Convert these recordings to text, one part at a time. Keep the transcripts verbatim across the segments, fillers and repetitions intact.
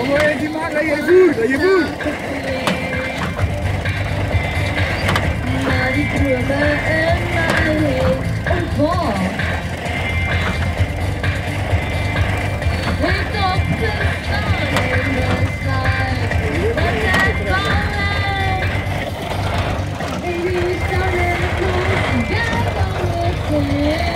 Kom maar eentje maken aan je voet, aan je voet. Maar die krullen en mij heen omhoog. Ik op de staan in de slide. Wat het ballen. En die staan in de kloot. Ja, dan is het.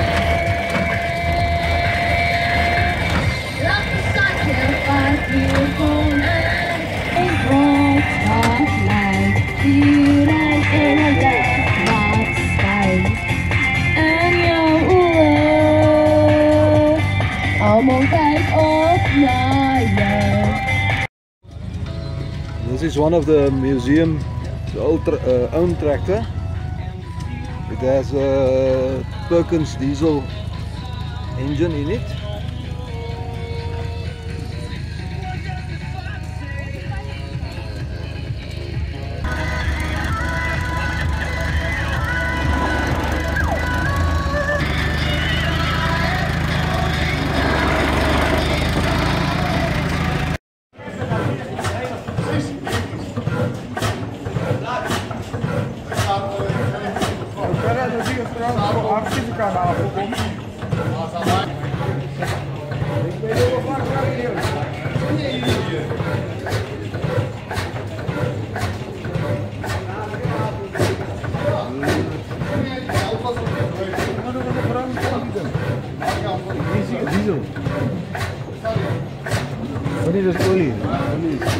Laat de zakje vaak hier komen. Ik word afleid. Die rijdt in het dagblad schijn. En jouw oren. Allemaal kijk op naar jou. This is one of the museum old tra uh, own tractor. It has a Perkins diesel engine in it. Diesel. Wat is dat olie? Olie.